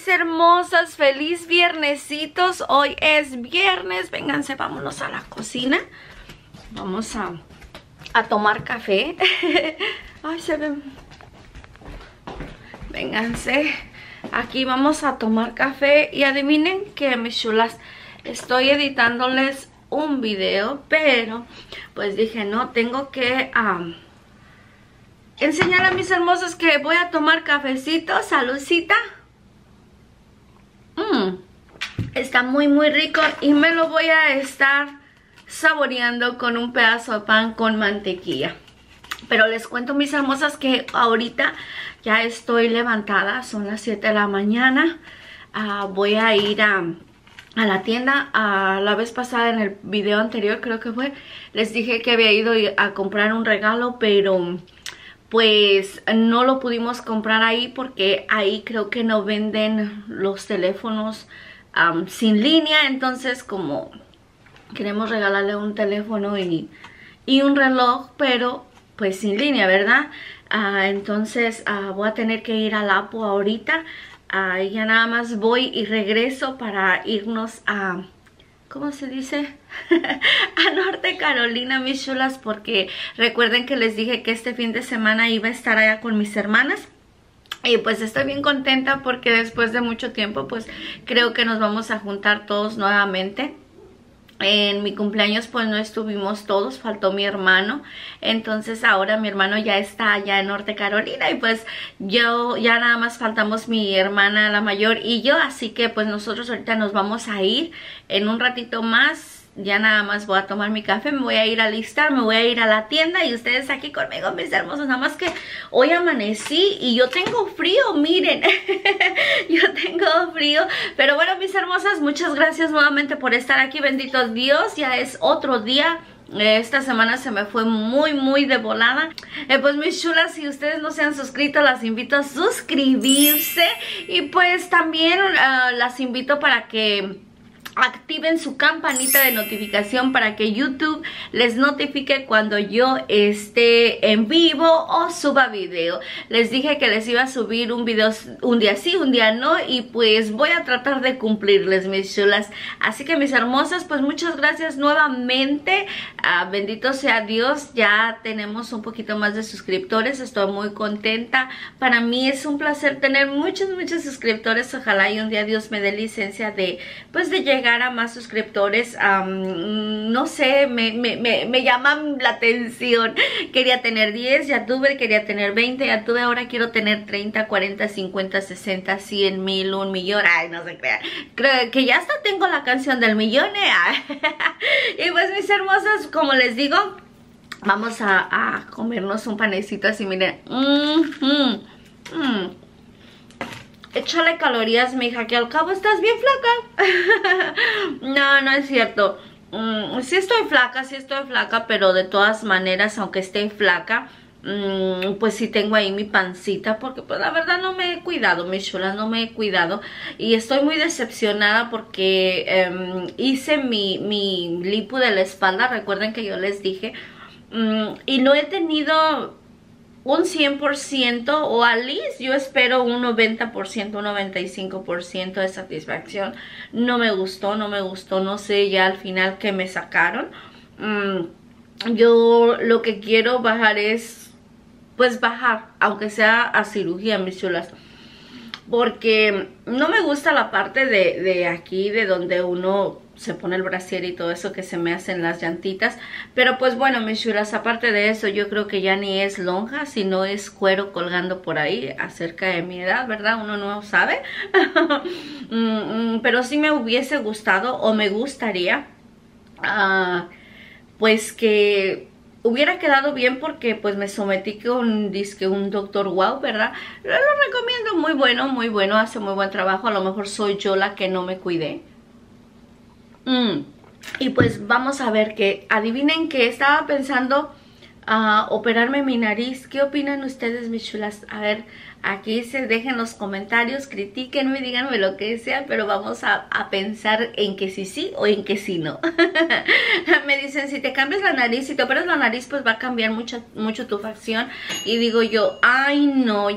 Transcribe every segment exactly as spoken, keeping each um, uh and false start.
mis hermosas, feliz viernesitos. Hoy es viernes, vénganse, vámonos a la cocina. Vamos a, a tomar café. Ay, se ven. Vénganse, aquí vamos a tomar café. Y adivinen que, mis chulas, estoy editándoles un video, pero pues dije, no, tengo que um, enseñar a mis hermosas que voy a tomar cafecito. Saludcita. Mm, está muy muy rico y me lo voy a estar saboreando con un pedazo de pan con mantequilla. Pero les cuento, mis hermosas, que ahorita ya estoy levantada, son las siete de la mañana. Uh, voy a ir a, a la tienda. Uh, la vez pasada, en el video anterior creo que fue, les dije que había ido a comprar un regalo, pero pues no lo pudimos comprar ahí porque ahí creo que no venden los teléfonos um, sin línea. Entonces, como queremos regalarle un teléfono y, y un reloj, pero pues sin línea, ¿verdad? Uh, entonces uh, voy a tener que ir al Apple ahorita. Uh, ya nada más voy y regreso para irnos a, ¿cómo se dice? A Norte Carolina, mis chulas, porque recuerden que les dije que este fin de semana iba a estar allá con mis hermanas. Y pues estoy bien contenta porque después de mucho tiempo pues creo que nos vamos a juntar todos nuevamente. En mi cumpleaños pues no estuvimos todos, faltó mi hermano. Entonces ahora mi hermano ya está allá en Norte Carolina y pues yo ya nada más faltamos mi hermana la mayor y yo. Así que pues nosotros ahorita nos vamos a ir en un ratito más. Ya nada más voy a tomar mi café, me voy a ir a alistar, me voy a ir a la tienda y ustedes aquí conmigo, mis hermosos. Nada más que hoy amanecí y yo tengo frío, miren. Yo tengo frío. Pero bueno, mis hermosas, muchas gracias nuevamente por estar aquí. Bendito Dios, ya es otro día. Esta semana se me fue muy muy de volada. eh, Pues mis chulas, si ustedes no se han suscrito, las invito a suscribirse. Y pues también uh, las invito para que activen su campanita de notificación para que YouTube les notifique cuando yo esté en vivo o suba video. Les dije que les iba a subir un video un día sí, un día no, y pues voy a tratar de cumplirles, mis chulas. Así que, mis hermosas, pues muchas gracias nuevamente. uh, Bendito sea Dios, ya tenemos un poquito más de suscriptores. Estoy muy contenta. Para mí es un placer tener muchos, muchos suscriptores. Ojalá y un día Dios me dé licencia de, pues, de llegar a más suscriptores. Um, no sé, me, me, me, me llaman la atención. Quería tener diez, ya tuve. Quería tener veinte, ya tuve. Ahora quiero tener treinta, cuarenta, cincuenta, sesenta, cien, mil, un millón. Ay, no se crean. Creo que ya hasta tengo la canción del millón, ¿eh? Y pues, mis hermosas, como les digo, vamos a, a comernos un panecito así, miren. Mmm, mmm, mmm. Échale calorías, mija, que al cabo estás bien flaca. No, no es cierto. Mm, sí estoy flaca, sí estoy flaca, pero de todas maneras, aunque esté flaca, mm, pues sí tengo ahí mi pancita, porque pues la verdad no me he cuidado, mis chulas, no me he cuidado. Y estoy muy decepcionada porque eh, hice mi, mi lipo de la espalda, recuerden que yo les dije, mm, y no he tenido un cien por ciento, o al least yo espero un noventa por ciento, un noventa y cinco por ciento de satisfacción. No me gustó, no me gustó, no sé ya al final que me sacaron. Mm, yo lo que quiero bajar es, pues bajar, aunque sea a cirugía, mis chulas. Porque no me gusta la parte de, de aquí, de donde uno se pone el brasier y todo eso, que se me hacen las llantitas. Pero pues bueno, mis chulas, aparte de eso, yo creo que ya ni es lonja, sino es cuero colgando por ahí, acerca de mi edad, ¿verdad? Uno no sabe. Pero sí me hubiese gustado, o me gustaría, uh, pues que hubiera quedado bien, porque pues me sometí con disque un doctor Wow, ¿verdad? Lo, lo recomiendo, muy bueno, muy bueno, hace muy buen trabajo. A lo mejor soy yo la que no me cuidé. Mm. Y pues vamos a ver, que adivinen que estaba pensando uh, operarme mi nariz. ¿Qué opinan ustedes, mis chulas? A ver, aquí se dejen los comentarios, critíquenme, díganme lo que sea, pero vamos a, a pensar en que sí sí o en que sí no. Me dicen, si te cambias la nariz, si te operas la nariz, pues va a cambiar mucho, mucho tu facción. Y digo yo, ay no,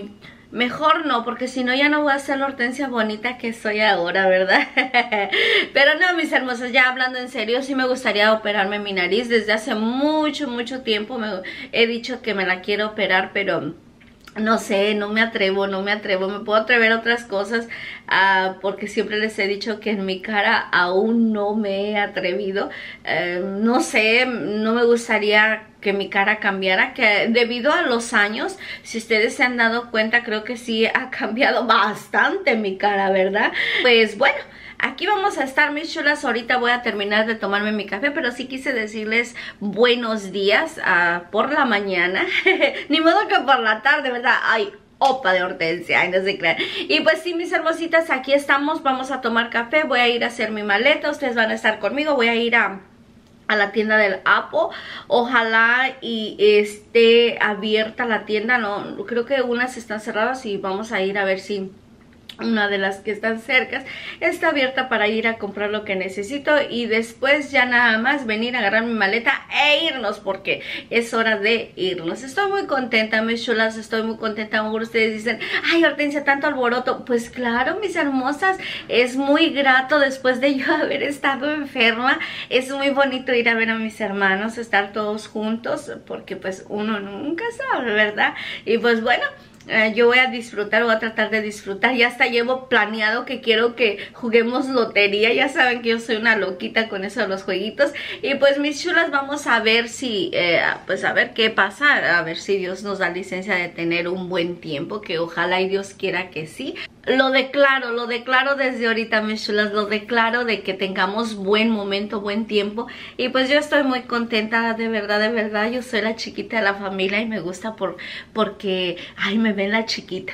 mejor no, porque si no ya no voy a ser la Hortensia bonita que soy ahora, ¿verdad? Pero no, mis hermosas, ya hablando en serio, sí me gustaría operarme mi nariz. Desde hace mucho, mucho tiempo me he dicho que me la quiero operar, pero no sé, no me atrevo, no me atrevo. Me puedo atrever a otras cosas, uh, porque siempre les he dicho que en mi cara aún no me he atrevido. Uh, no sé, no me gustaría que mi cara cambiara, que debido a los años, si ustedes se han dado cuenta, creo que sí ha cambiado bastante mi cara, ¿verdad? Pues bueno, aquí vamos a estar, mis chulas. Ahorita voy a terminar de tomarme mi café, pero sí quise decirles buenos días uh, por la mañana. Ni modo que por la tarde, ¿verdad? Ay, opa de Hortensia, ay, no se crean. Y pues sí, mis hermositas, aquí estamos. Vamos a tomar café, voy a ir a hacer mi maleta. Ustedes van a estar conmigo, voy a ir a... a la tienda del Apple. Ojalá y esté abierta la tienda. No, creo que unas están cerradas y vamos a ir a ver si una de las que están cerca está abierta para ir a comprar lo que necesito, y después ya nada más venir a agarrar mi maleta e irnos, porque es hora de irnos. Estoy muy contenta, mis chulas, estoy muy contenta. Ahora ustedes dicen, ay, Hortensia, tanto alboroto. Pues claro, mis hermosas, es muy grato después de yo haber estado enferma. Es muy bonito ir a ver a mis hermanos, estar todos juntos, porque pues uno nunca sabe, ¿verdad? Y pues bueno, Uh, yo voy a disfrutar, voy a tratar de disfrutar. Ya hasta llevo planeado que quiero que juguemos lotería. Ya saben que yo soy una loquita con eso de los jueguitos. Y pues, mis chulas, vamos a ver si, eh, pues a ver qué pasa. A ver si Dios nos da licencia de tener un buen tiempo, que ojalá y Dios quiera que sí. Lo declaro, lo declaro desde ahorita, mis chulas, lo declaro de que tengamos buen momento, buen tiempo. Y pues yo estoy muy contenta, de verdad, de verdad. Yo soy la chiquita de la familia y me gusta por porque, ay, me ven la chiquita.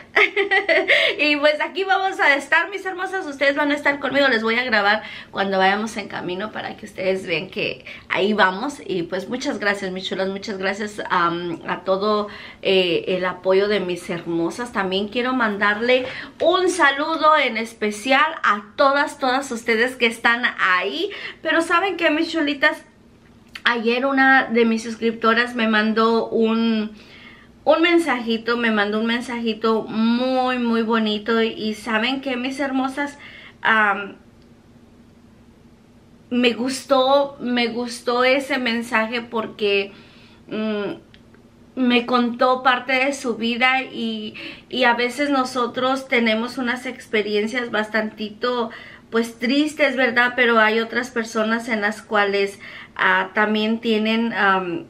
Y pues aquí vamos a estar, mis hermosas. Ustedes van a estar conmigo, les voy a grabar cuando vayamos en camino para que ustedes vean que ahí vamos. Y pues muchas gracias, mis chulas, muchas gracias um, a todo eh, el apoyo de mis hermosas. También quiero mandarle un Un saludo en especial a todas, todas ustedes que están ahí. Pero ¿saben qué, mis chulitas? Ayer una de mis suscriptoras me mandó un, un mensajito, me mandó un mensajito muy, muy bonito. Y ¿saben qué, mis hermosas? Um, me gustó, me gustó ese mensaje porque... Um, me contó parte de su vida y, y a veces nosotros tenemos unas experiencias bastantito pues tristes, ¿verdad? Pero hay otras personas en las cuales uh, también tienen um,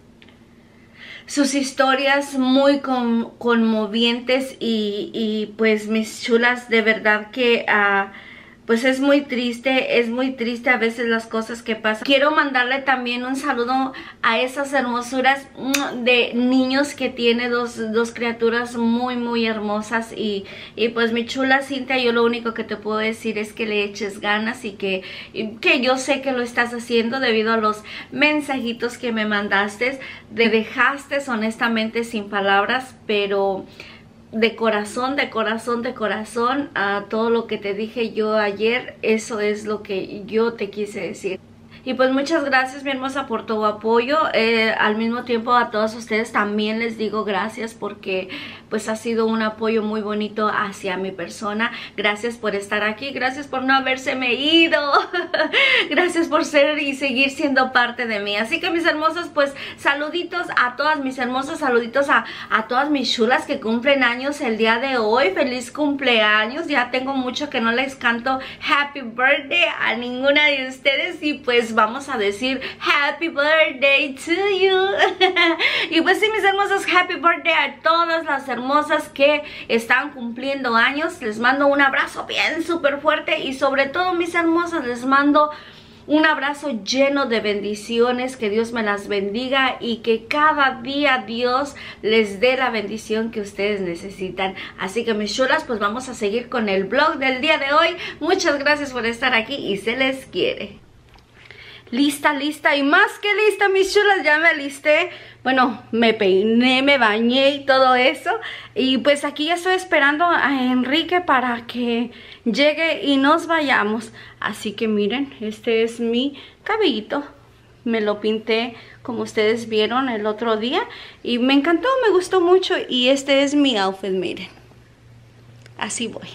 sus historias muy con, conmovientes y, y pues, mis chulas, de verdad que... Uh, pues es muy triste, es muy triste a veces las cosas que pasan. Quiero mandarle también un saludo a esas hermosuras de niños que tiene dos, dos criaturas muy, muy hermosas. Y, y pues, mi chula Cintia, yo lo único que te puedo decir es que le eches ganas y que, y que yo sé que lo estás haciendo debido a los mensajitos que me mandaste. Te dejaste honestamente sin palabras, pero... de corazón, de corazón, de corazón, a todo lo que te dije yo ayer, eso es lo que yo te quise decir. Y pues muchas gracias, mi hermosa, por tu apoyo. Eh, al mismo tiempo a todos ustedes también les digo gracias porque pues ha sido un apoyo muy bonito hacia mi persona. Gracias por estar aquí, gracias por no habérseme ido. Gracias por ser y seguir siendo parte de mí. Así que, mis hermosas, pues saluditos a todas mis hermosas, saluditos a, a todas mis chulas que cumplen años el día de hoy. Feliz cumpleaños. Ya tengo mucho que no les canto Happy Birthday a ninguna de ustedes y pues vamos a decir Happy Birthday to you. Y pues sí, mis hermosas, Happy Birthday a todas las hermosas que están cumpliendo años. Les mando un abrazo bien súper fuerte y sobre todo, mis hermosas, les mando un abrazo lleno de bendiciones. Que Dios me las bendiga y que cada día Dios les dé la bendición que ustedes necesitan. Así que, mis chulas, pues vamos a seguir con el vlog del día de hoy. Muchas gracias por estar aquí y se les quiere. Lista, lista y más que lista, mis chulas, ya me alisté. Bueno, me peiné, me bañé y todo eso. Y pues aquí ya estoy esperando a Enrique para que llegue y nos vayamos. Así que miren, este es mi cabellito. Me lo pinté como ustedes vieron el otro día y me encantó, me gustó mucho. Y este es mi outfit, miren. así voy.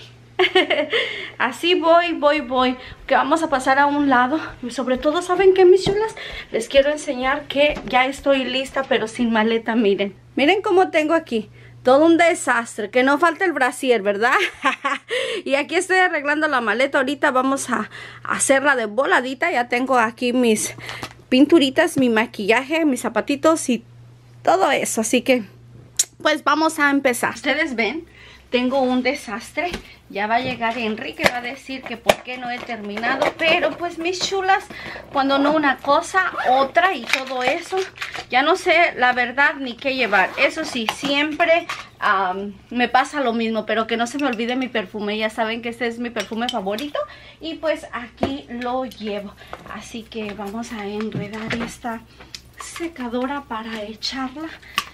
Así voy, voy, voy. Que vamos a pasar a un lado. Y sobre todo, ¿saben qué, mis chulas? Les quiero enseñar que ya estoy lista, pero sin maleta, miren. Miren cómo tengo aquí. Todo un desastre, que no falta el brasier, ¿verdad? Y aquí estoy arreglando la maleta. Ahorita vamos a hacerla de voladita. Ya tengo aquí mis pinturitas, mi maquillaje, mis zapatitos y todo eso. Así que, pues vamos a empezar. Ustedes ven, tengo un desastre. Ya va a llegar Enrique, va a decir que por qué no he terminado. Pero pues, mis chulas, cuando no una cosa, otra y todo eso, ya no sé la verdad ni qué llevar. Eso sí, siempre um, me pasa lo mismo, pero que no se me olvide mi perfume. Ya saben que este es mi perfume favorito y pues aquí lo llevo. Así que vamos a enredar esta secadora para echarla.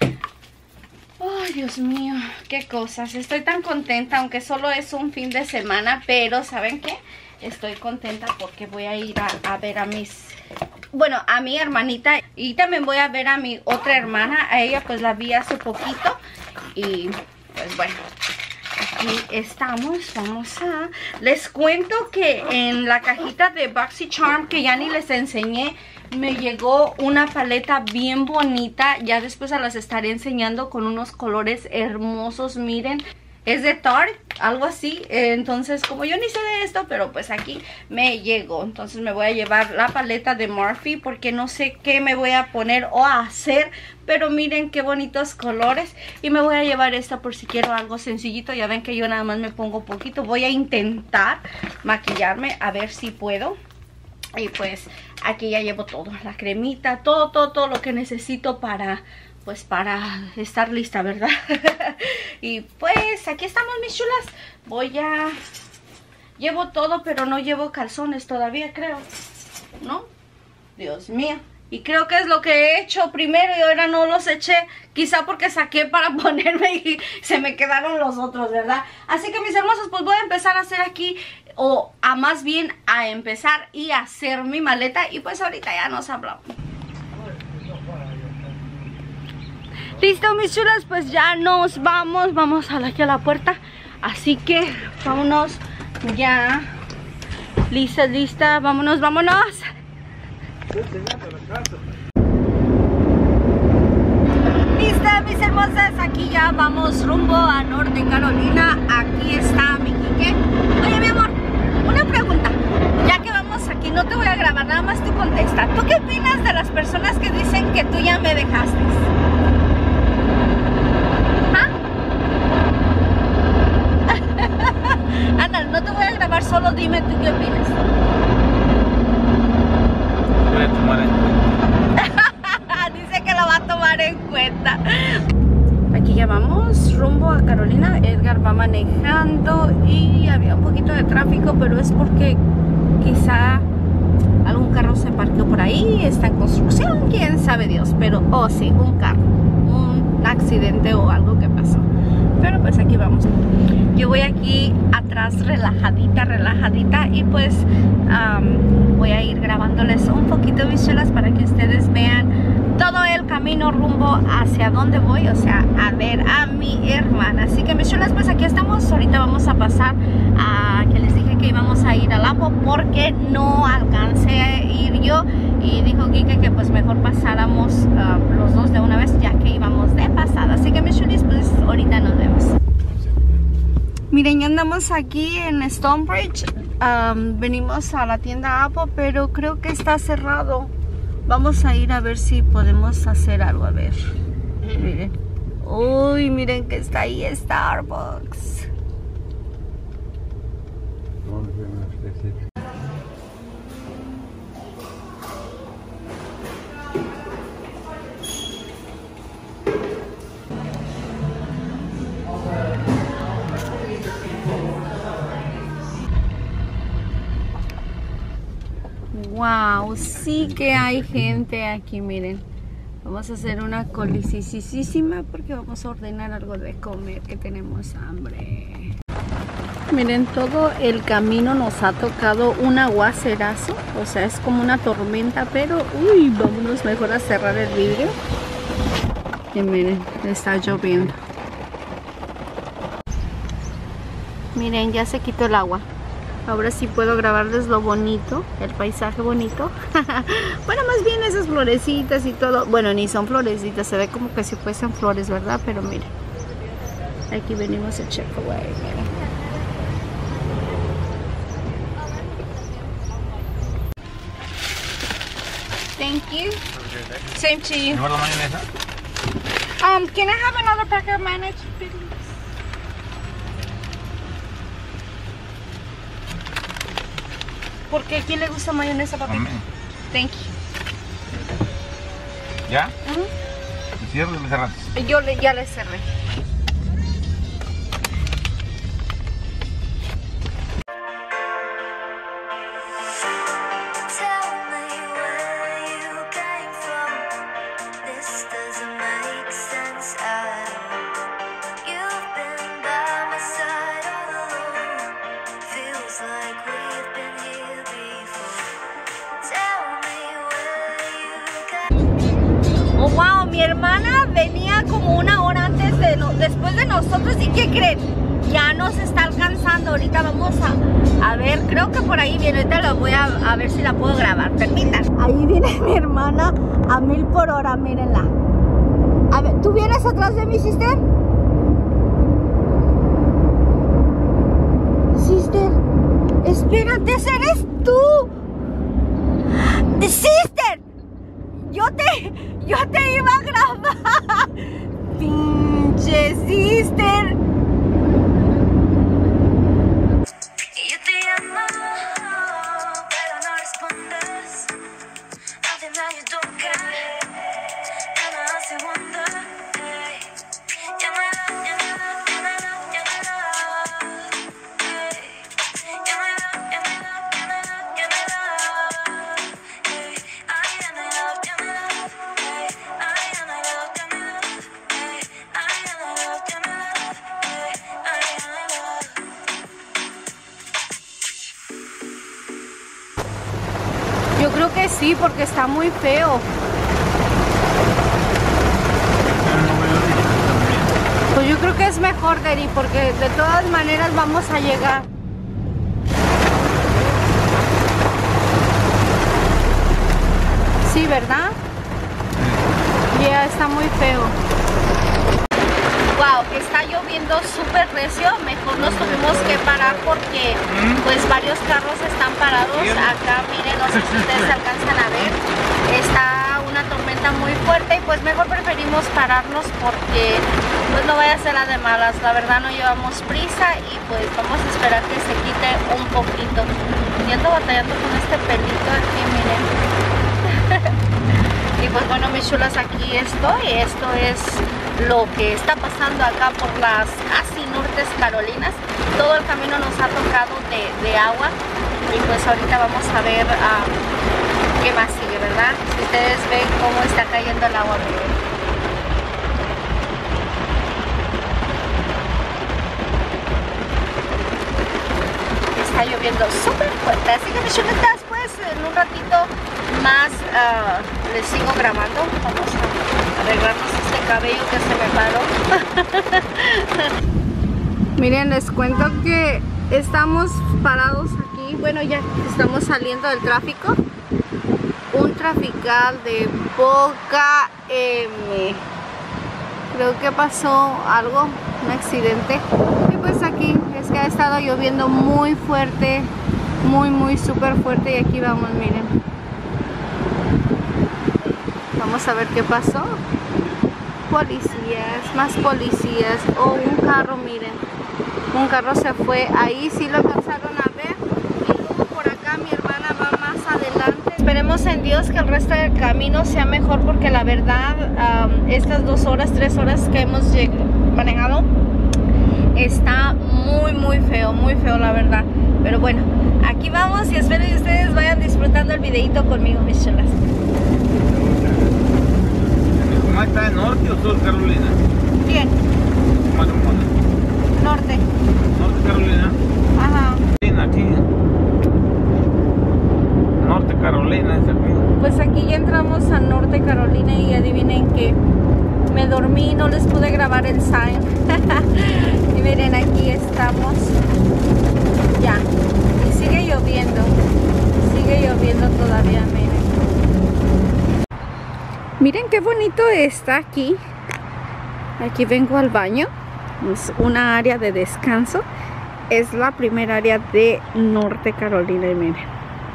Ay, Dios mío, qué cosas. Estoy tan contenta, aunque solo es un fin de semana, pero ¿saben qué? Estoy contenta porque voy a ir a, a ver a mis... Bueno, a mi hermanita y también voy a ver a mi otra hermana. A ella pues la vi hace poquito y pues bueno, aquí estamos. Vamos a... Les cuento que en la cajita de BoxyCharm, que ya ni les enseñé, me llegó una paleta bien bonita. Ya después se las estaré enseñando con unos colores hermosos. Miren, es de Tarte, algo así. Entonces, como yo ni sé de esto, pero pues aquí me llegó. Entonces me voy a llevar la paleta de Morphe porque no sé qué me voy a poner o a hacer. Pero miren qué bonitos colores. Y me voy a llevar esta por si quiero algo sencillito. Ya ven que yo nada más me pongo poquito. Voy a intentar maquillarme a ver si puedo. Y pues aquí ya llevo todo, la cremita, todo, todo, todo lo que necesito para, pues para estar lista, ¿verdad? Y pues aquí estamos, mis chulas. Voy a... Llevo todo, pero no llevo calzones todavía, creo, ¿no? Dios mío. Y creo que es lo que he hecho primero y ahora no los eché. Quizá porque saqué para ponerme y se me quedaron los otros, ¿verdad? Así que, mis hermosos, pues voy a empezar a hacer aquí, o a más bien a empezar y hacer mi maleta. Y pues ahorita ya nos hablamos. Listo, mis chulas, pues ya nos vamos. Vamos a la, aquí a la puerta. Así que vámonos ya. Lista, lista, vámonos, vámonos. Lista, mis hermosas, aquí ya vamos rumbo a Norte Carolina. Aquí está mi Quique. Oye, mi amor, una pregunta. Ya que vamos aquí, no te voy a grabar, nada más tú contesta. ¿Tú qué opinas de las personas que dicen que tú ya me dejaste? ¿Ah? Ana, no te voy a grabar, solo dime tú qué opinas. Voy a tomar en cuenta. Dice que lo va a tomar en cuenta. Aquí ya vamos rumbo a Carolina. Edgar va manejando y había un poquito de tráfico, pero es porque quizá algún carro se parqueó por ahí, está en construcción, quién sabe Dios. Pero, oh sí, un carro, un accidente o algo que pasó. Pero pues aquí vamos. Yo voy aquí atrás relajadita, relajadita. Y pues um, voy a ir grabándoles un poquito, mis chulas, para que ustedes vean todo el camino rumbo hacia donde voy. O sea, a ver a mi hermana. Así que, mis chulas, pues aquí estamos. Ahorita vamos a pasar a... que les dije que íbamos a ir al Apo porque no alcancé a ir yo. Y dijo Kike que pues mejor pasáramos uh, los dos de una vez, ya que íbamos de pasada. Así que, mis chulis, pues ahorita nos vemos. Miren, ya andamos aquí en Stonebridge. Um, venimos a la tienda Apple, pero creo que está cerrado. Vamos a ir a ver si podemos hacer algo. A ver. Miren. Uy, miren que está ahí Starbucks. Wow, sí que hay gente aquí, miren. Vamos a hacer una colisísima porque vamos a ordenar algo de comer, que tenemos hambre. Miren, todo el camino nos ha tocado un aguacerazo, o sea, es como una tormenta, pero uy, vámonos mejor a cerrar el vidrio. Y miren, está lloviendo. Miren, ya se quitó el agua. Ahora sí puedo grabarles lo bonito, el paisaje bonito. Bueno, más bien esas florecitas y todo. Bueno, ni son florecitas, se ve como que si fuesen flores, ¿verdad? Pero miren, aquí venimos a Chick-fil-A, miren. Thank you. Same to you. ¿No la mayonesa? Um, can I have another packet of mayonnaise, please? ¿Por qué? ¿Quién le gusta mayonesa, papi? Thank you. ¿Ya? Uh-huh. ¿Me cierras o me cerraste? Yo le, ya le cerré. Oh, wow, mi hermana venía como una hora antes de no, después de nosotros. ¿Y qué creen? Ya nos está alcanzando. Ahorita vamos a, a ver, creo que por ahí viene. Ahorita lo voy a, a ver si la puedo grabar. Permitan. Ahí viene mi hermana a mil por hora, mírenla. A ver, ¿tú vienes atrás de mi sister? Sister, espérate, ese eres tú. Sister, yo te, yo te iba a grabar. Pinche sister. Yo te llamo, pero no respondes. Nothing that you don't care. Ya no hace wonder. Llámala, llámala, llámala, llámala. Llámala, llámala, llámala, llámala. Ay, llámala, llámala. Ay, llámala, llámala. Ay, llámala, llámala. Ay, llámala. Yo creo que sí, porque está muy feo. Pues yo creo que es mejor, Daddy, porque de todas maneras vamos a llegar. Sí, ¿verdad? Ya está muy feo. Wow, que está lloviendo súper recio. Mejor nos tuvimos que parar porque pues varios carros están parados. Acá miren, no sé si ustedes alcanzan a ver. Está una tormenta muy fuerte y pues mejor preferimos pararnos porque pues no vaya a ser la de malas. La verdad no llevamos prisa y pues vamos a esperar que se quite un poquito. Y ando batallando con este pelito aquí, miren. Y pues bueno, mis chulas, aquí estoy. Esto es lo que está pasando acá por las casi Nortes Carolinas. Todo el camino nos ha tocado de, de agua. Y pues ahorita vamos a ver uh, qué más sigue, ¿verdad? Si ustedes ven cómo está cayendo el agua, miren. Está lloviendo súper fuerte, así que mis chuletas, pues en un ratito más uh, les sigo grabando. Vamos a arreglarnos este cabello que se me paró. Miren, les cuento que estamos parados aquí. Bueno, ya estamos saliendo del tráfico. Un trafical de poca M. Creo que pasó algo, un accidente. Y pues aquí es que ha estado lloviendo muy fuerte, muy muy súper fuerte. Y aquí vamos, miren. Vamos a ver qué pasó. Policías, más policías. Oh, un carro, miren. Un carro se fue. Ahí sí lo alcanzaron a ver. Y luego por acá mi hermana va más adelante. Esperemos en Dios que el resto del camino sea mejor, porque la verdad um, estas dos horas, tres horas que hemos manejado está muy muy feo, muy feo la verdad. Pero bueno, aquí vamos y espero que ustedes vayan disfrutando el videito conmigo, mis chulas. ¿Cómo está en Norte o Sur Carolina? ¿Quién? Norte. Norte Carolina. Ajá. Aquí. Norte Carolina es aquí. Pues aquí ya entramos a Norte Carolina y adivinen que me dormí y no les pude grabar el sign. Y Miren, aquí estamos ya. Y sigue lloviendo. Sigue lloviendo todavía, miren. Miren qué bonito está aquí. Aquí vengo al baño. Es una área de descanso. Es la primera área de Norte Carolina. Y miren.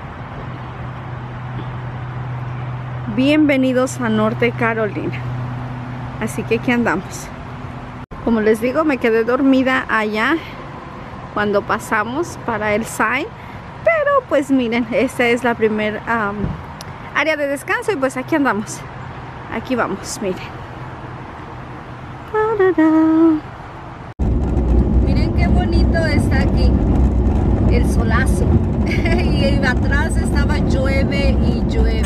Bienvenidos a Norte Carolina. Así que aquí andamos. Como les digo, me quedé dormida allá cuando pasamos para el sign. Pero pues miren, esta es la primera um, área de descanso y pues aquí andamos. Aquí vamos, miren. Miren qué bonito está aquí. El solazo. Y atrás estaba llueve y llueve.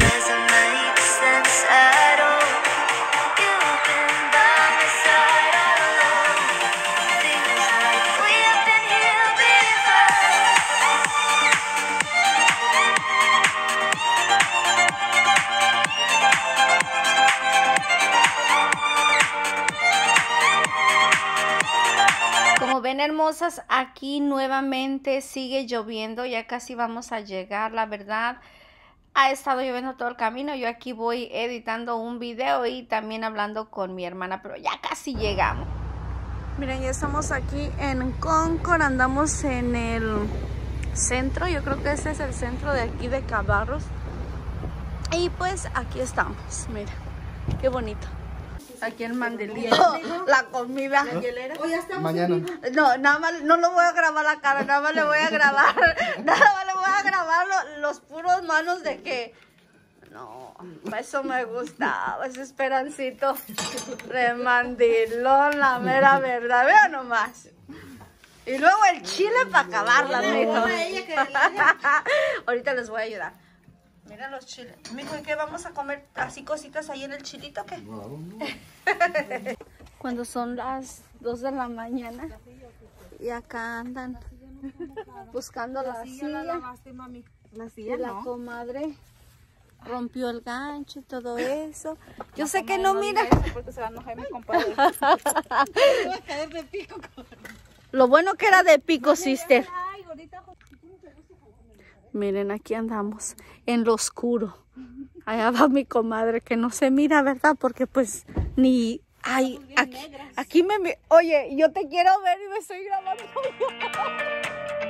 Ven, hermosas, aquí nuevamente sigue lloviendo, ya casi vamos a llegar. La verdad, ha estado lloviendo todo el camino. Yo aquí voy editando un video y también hablando con mi hermana, pero ya casi llegamos. Miren, ya estamos aquí en Concord, andamos en el centro. Yo creo que este es el centro de aquí de Cabarrus. Y pues aquí estamos, mira, qué bonito. Aquí en Mandelito, la comida. ¿No? Mañana. No, nada más, no lo voy a grabar la cara, nada más le voy a grabar, nada más le voy a grabar lo, los puros manos de que, no, eso me gusta, ese esperancito de mandilón, la mera verdad, vean nomás. Y luego el chile para acabarla, mijo. Ahorita les voy a ayudar. Mira los chiles. Mijo, ¿y qué vamos a comer? ¿Así cositas ahí en el chilito o qué? Cuando son las dos de la mañana y acá andan buscando la silla. La silla, la comadre rompió el gancho y todo eso. Yo sé que no, mira. Porque se va a enojar mi compadre. Lo bueno que era de pico, sister. Miren, aquí andamos en lo oscuro. Allá va mi comadre que no se mira, ¿verdad? Porque pues ni... Ay, aquí, aquí me... Oye, yo te quiero ver y me estoy grabando yo.